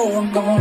I'm gone.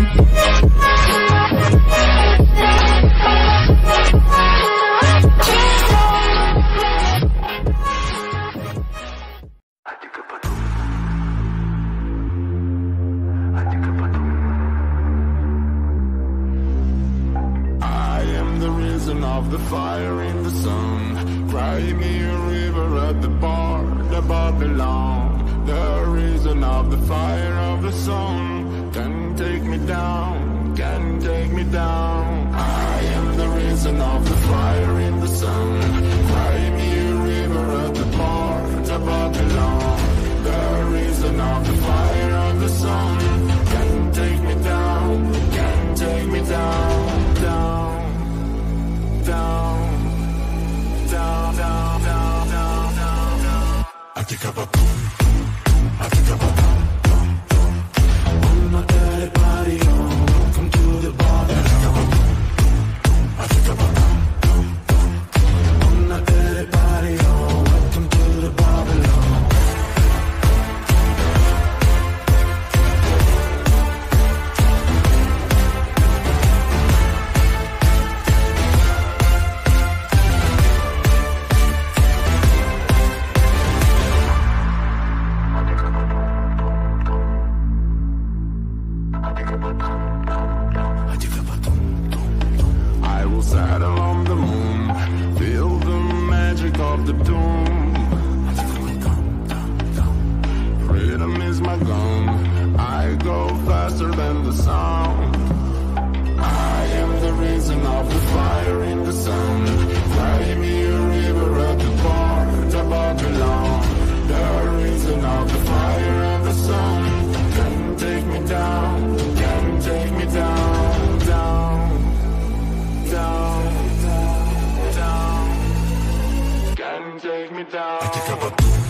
I am the reason of the fire in the sun. Cry me a river at the bar above the lawn. The reason of the fire of the sun can take me down, can take me down. I am the reason of the fire in the sun. Cry me a river at the bar above the lawn. The reason of the fire of the sun can take me down, can take me down, down, down, down, down, down, down, down, down. Atikaptum, Atikaptum, on my dirty body, oh, come to the bar. Atikaptum, on my dirty body, oh, welcome to the Babylon. I will settle on the moon, feel the magic of the doom. Rhythm is my gun, I go faster than the sound. I am the reason of the fire in the sun. Cry me a river at the bar above the lawn. The reason of the fire of the sun can take me down, can take me down, down, down, down, down, can take me down.